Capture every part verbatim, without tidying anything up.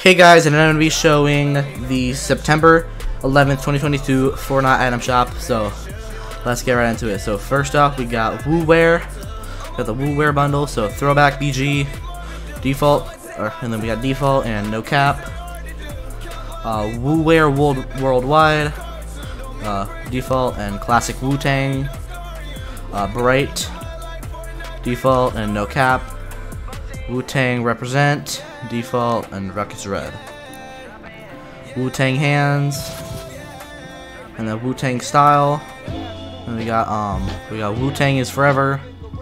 Hey guys, and I'm going to be showing the September eleventh, twenty twenty-two Fortnite item shop. So let's get right into it. So first off, we got Woo Wear. Got the Woo Wear bundle. So throwback B G, default, or, and then we got default and no cap. Uh, Woo Wear world, worldwide, uh, default and classic Wu Tang. Uh, Bright, default and no cap. Wu Tang represent, default and Ruckus Red. Wu Tang hands, and then Wu Tang style. And we got um we got Wu Tang is forever.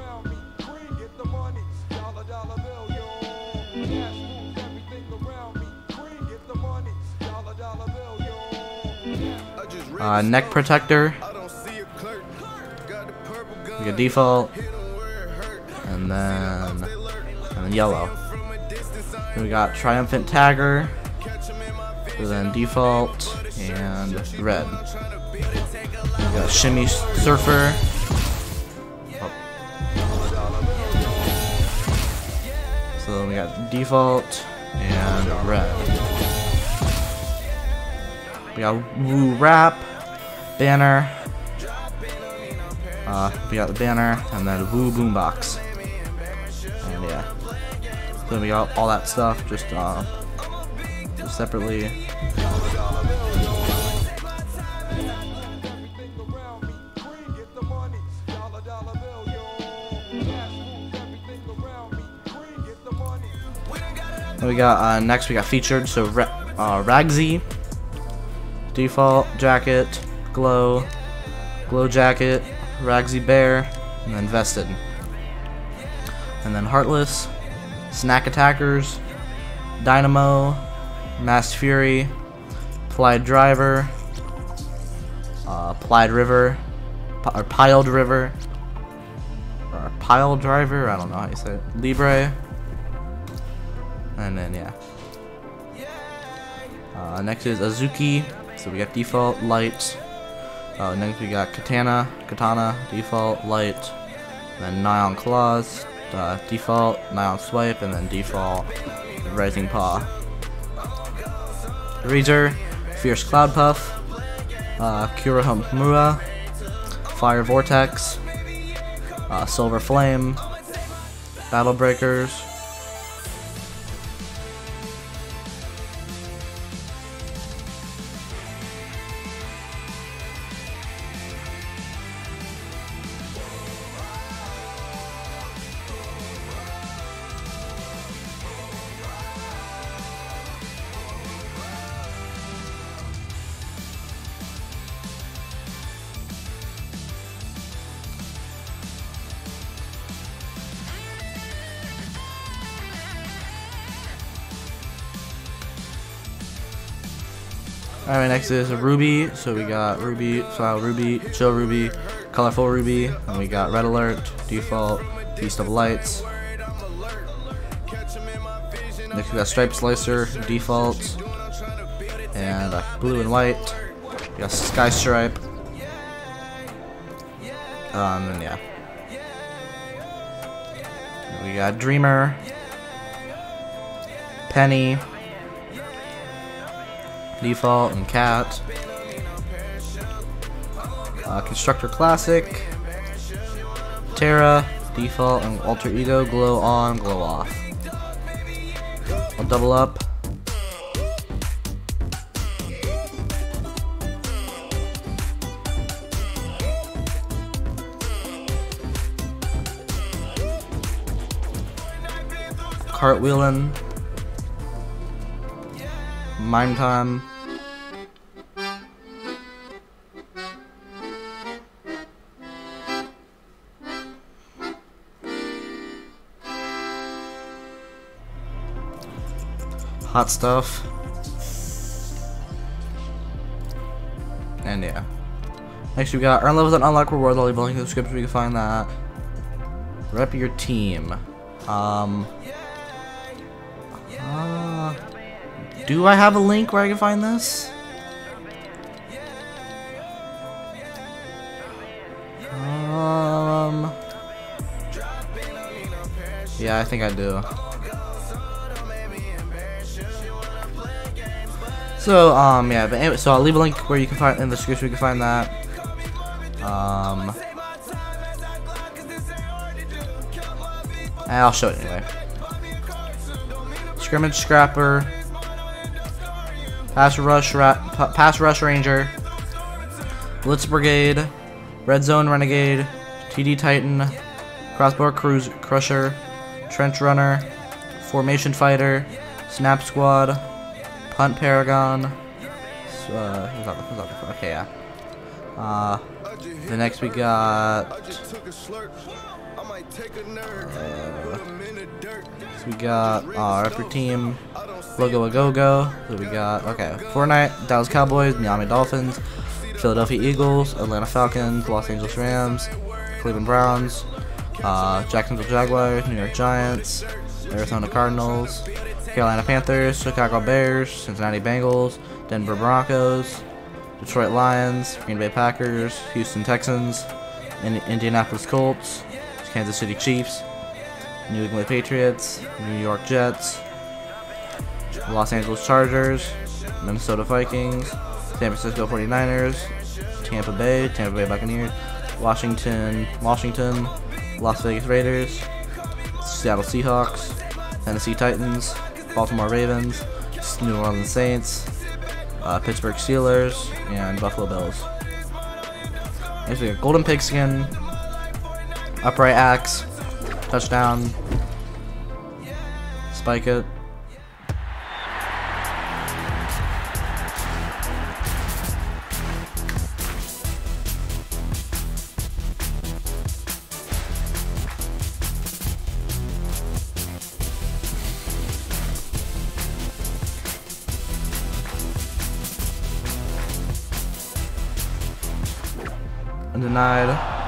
Uh, neck protector. We got default, and then and then yellow. Then we got triumphant tagger, and then default and red. We got shimmy surfer. Oh. So then we got default and red. We got Woo Rap, banner. Uh, we got the banner, and then Woo Boombox. And yeah, so we got all that stuff just uh, just separately. Then we got uh, next we got featured. So Ra uh, Ragsy, default jacket, glow, glow jacket. Ragsy Bear, and then Vested. And then Heartless, Snack Attackers, Dynamo, Masked Fury, Plied Driver, uh, Plied River, or Piled River, or Piled Driver, I don't know how you say it, Libre, and then yeah. Uh, next is Azuki, so we got default, light. Uh, next we got Katana, Katana, default, light, then Nyan Claws, uh, default, Nyan Swipe, and then default, Rising Paw. Razor, Fierce Cloud Puff, uh, Kurahumura, Fire Vortex, uh, Silver Flame, Battle Breakers, Alright, next is a Ruby. So we got Ruby, Style Ruby, Chill Ruby, Colorful Ruby, and we got Red Alert, Default, Feast of Lights. Next we got Stripe Slicer, Default, and uh, Blue and White. We got Sky Stripe. Um, and yeah. We got Dreamer, Penny, Default and Cat, uh, Constructor Classic, Terra, Default and Alter Ego, Glow On, Glow Off. I'll double up. Cartwheelin', Mime Time, Hot Stuff, and yeah. Next we got earn levels and unlock rewards. I'll leave a link in the description so you can find that. Rep your team. Um. Uh, do I have a link where I can find this? Um. Yeah, I think I do. So um yeah, but anyway, so I'll leave a link where you can find in the description. You can find that. Um, and I'll show it anyway. Scrimmage Scrapper, Pass Rush Ra Pass Rush Ranger, Blitz Brigade, Red Zone Renegade, T D Titan, Crossbar Cruise Crusher, Trench Runner, Formation Fighter, Snap Squad, Punt Paragon. Uh, who's that, who's that, okay, yeah. Uh, the next we got. Uh, so we got our upper team, Logo a Go Go. So we got okay, Fortnite, Dallas Cowboys, Miami Dolphins, Philadelphia Eagles, Atlanta Falcons, Los Angeles Rams, Cleveland Browns, uh, Jacksonville Jaguars, New York Giants, Arizona Cardinals, Carolina Panthers, Chicago Bears, Cincinnati Bengals, Denver Broncos, Detroit Lions, Green Bay Packers, Houston Texans, Indianapolis Colts, Kansas City Chiefs, New England Patriots, New York Jets, Los Angeles Chargers, Minnesota Vikings, San Francisco forty-niners, Tampa Bay, Tampa Bay Buccaneers, Washington, Washington, Las Vegas Raiders, Seattle Seahawks, Tennessee Titans, Baltimore Ravens, New Orleans Saints, uh, Pittsburgh Steelers, and Buffalo Bills. Next we got Golden Pigskin, Upright Axe, Touchdown, Spike It, Undenied.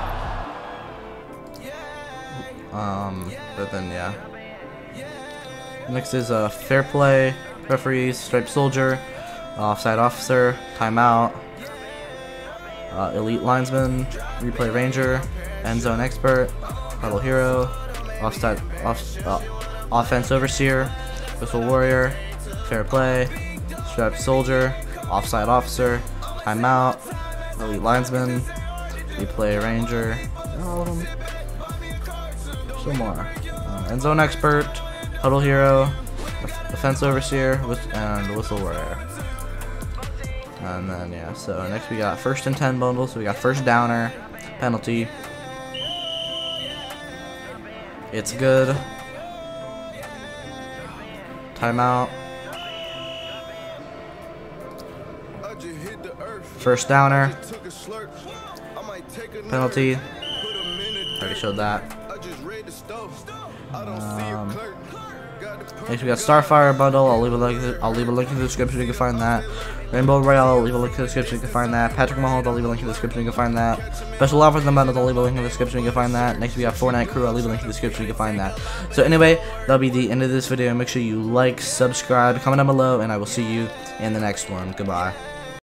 Um, but then yeah. Next is uh, Fair Play, Referees, Striped Soldier, Offside Officer, Timeout, uh, Elite Linesman, Replay Ranger, End Zone Expert, Huddle Hero, Offside off, uh, Offense Overseer, Whistle Warrior, Fair Play, Striped Soldier, Offside Officer, Timeout, Elite Linesman, Replay Ranger, all of them. Some more. Uh, End Zone Expert, Huddle Hero, Defense Overseer, and Whistle Warrior. And then yeah, so next we got First and Ten bundle. So we got First Downer, Penalty. It's Good. Timeout. First Downer. Penalty. Already showed that. Um, next we got Starfire bundle. I'll leave a link. I'll leave a link in the description. You can find that. Rainbow Royale. I'll leave a link in the description. You can find that. Patrick Mahomes. I'll leave a link in the description. You can find that. Special offer in the bundle. I'll leave a link in the description. You can find that. Next we got Fortnite Crew. I'll leave a link in the description. You can find that. So anyway, that'll be the end of this video. Make sure you like, subscribe, comment down below, and I will see you in the next one. Goodbye.